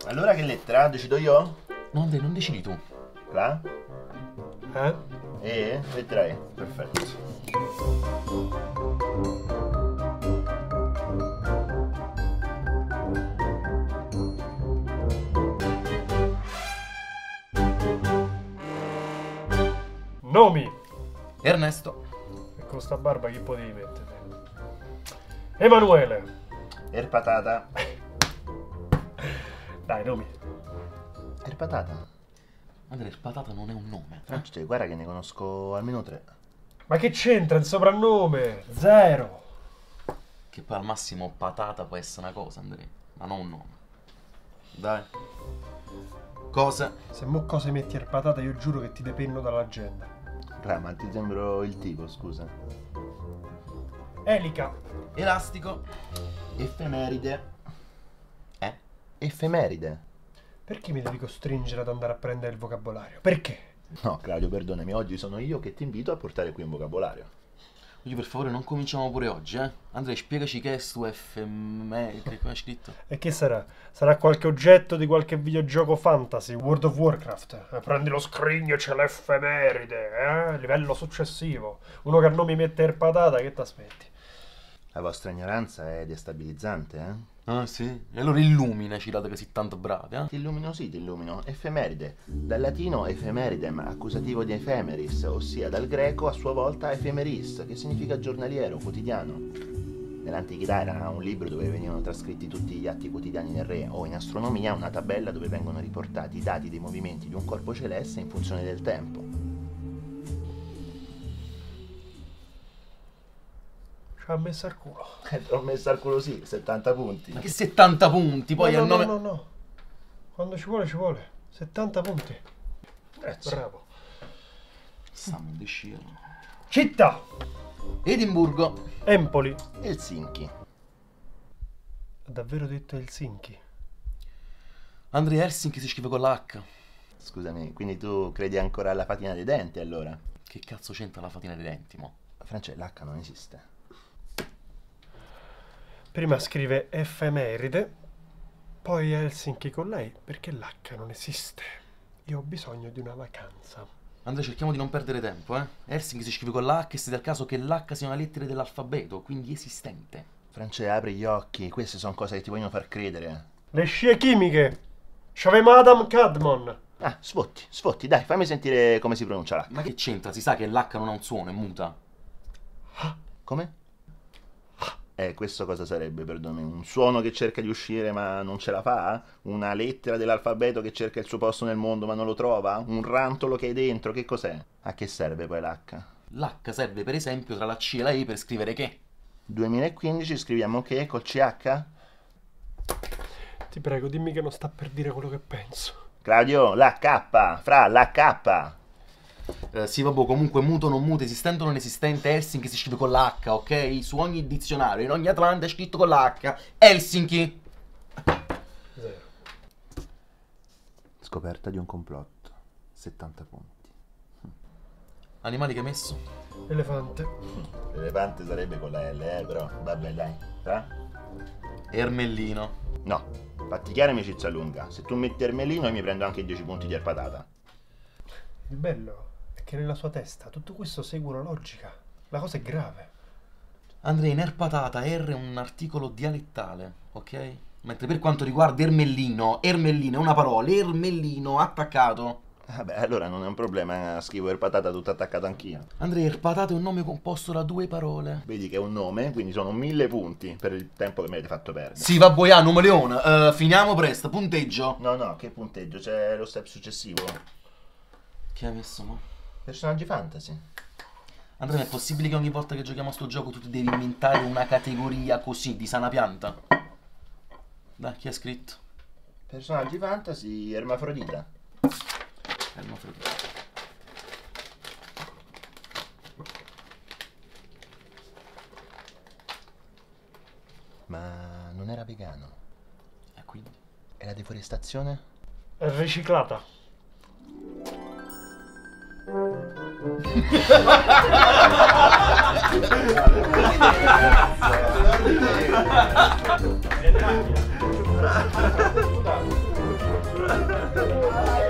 Allora che lettera? Decido io? No, Andrea, non decidi tu. La? Eh? Lettera E. Perfetto. Nomi! Ernesto. E con sta barba chi potevi mettere? Emanuele! Patata. Dai, nomi. Patata. Andrea, il patata non è un nome. Cioè, guarda che ne conosco almeno 3. Ma che c'entra il soprannome? Zero. Che poi al massimo patata può essere una cosa, Andrea, ma non un nome. Dai. Cose. Se mo cose metti il patata io giuro che ti depenno dall'agenda. Ma ti sembro il tipo, scusa. Elica. Elastico. Effemeride. Effemeride. Perché mi devi costringere ad andare a prendere il vocabolario? Perché? No, Claudio, perdonami, oggi sono io che ti invito a portare qui un vocabolario. Io per favore non cominciamo pure oggi, eh? Andrea, spiegaci che è sto FMR, come hai scritto? E che sarà? Sarà qualche oggetto di qualche videogioco fantasy, World of Warcraft. Prendi lo scrigno e c'è l'effemeride, livello successivo. Uno che non mi mette il patata, che t'aspetti? La vostra ignoranza è destabilizzante, eh? Ah, sì? E allora illuminaci, dato che sei tanto bravi, eh? Ti illumino, sì, ti illumino. Effemeride. Dal latino ephemeridem, accusativo di ephemeris, ossia dal greco a sua volta ephemeris, che significa giornaliero, quotidiano. Nell'antichità era un libro dove venivano trascritti tutti gli atti quotidiani del re, o in astronomia una tabella dove vengono riportati i dati dei movimenti di un corpo celeste in funzione del tempo. Ci ha messo al culo. Te l'ho messo al culo, sì, 70 punti. Ma che 70 punti, poi no, al nome... no. Quando ci vuole, ci vuole. 70 punti. Bravo. Stiamo in desciro. Città. Edimburgo. Empoli. Helsinki. Ha davvero detto Helsinki? Andrea, Helsinki si scrive con la H. Scusami, quindi tu credi ancora alla fatina dei denti, allora? Che cazzo c'entra la fatina dei denti, mo? Francia, l'H non esiste. Prima scrive effemeride, poi Helsinki con lei, perché l'H non esiste. Io ho bisogno di una vacanza. Andrea, cerchiamo di non perdere tempo, eh? Helsinki si scrive con la H e si dà il caso che l'H sia una lettera dell'alfabeto, quindi esistente. Francia, apri gli occhi, queste sono cose che ti vogliono far credere. Le scie chimiche. C'aveva Adam Cadmon. Ah, sfotti, dai, fammi sentire come si pronuncia l'H. Ma che c'entra? Si sa che l'H non ha un suono, è muta. Come? Questo cosa sarebbe, perdonami? Un suono che cerca di uscire ma non ce la fa? Una lettera dell'alfabeto che cerca il suo posto nel mondo ma non lo trova? Un rantolo che è dentro? Che cos'è? A che serve poi l'H? L'H serve per esempio tra la C e la E per scrivere che. 2015 scriviamo che col CH? Ti prego, dimmi che non sta per dire quello che penso. Claudio, la K, fra la K. Sì, vabbè, comunque muto, non muto, esistente o non esistente, Helsinki si scrive con la H, ok? Su ogni dizionario, in ogni Atlante è scritto con la H. Helsinki! Zero. Scoperta di un complotto. 70 punti. Animali che hai messo? Elefante. L'elefante sarebbe con la L, però. Vabbè, dai. Fra? Ermellino. No, fatti chiaro amicizia lunga. Se tu metti Ermelino io mi prendo anche 10 punti di patata. Il bello è che nella sua testa tutto questo segue una logica. La cosa è grave. Andrea, in erpatata R è un articolo dialettale, ok? Mentre per quanto riguarda ermellino, ermellino è una parola, ermellino attaccato. Vabbè, allora non è un problema, scrivo patata tutto attaccato anch'io. Andrea, erpatata è un nome composto da 2 parole. Vedi che è un nome, quindi sono 1000 punti per il tempo che mi avete fatto perdere. Sì, va boia, numeleone. Finiamo presto, punteggio. No, che punteggio? C'è lo step successivo. Che hai messo, mo? Personaggi fantasy. Andrea, è possibile che ogni volta che giochiamo a sto gioco tu ti devi inventare una categoria così, di sana pianta? Dai, chi ha scritto? Personaggi fantasy, ermafrodita. Ermafrodita. Ma non era vegano. E quindi? E la deforestazione? È riciclata. Ciao.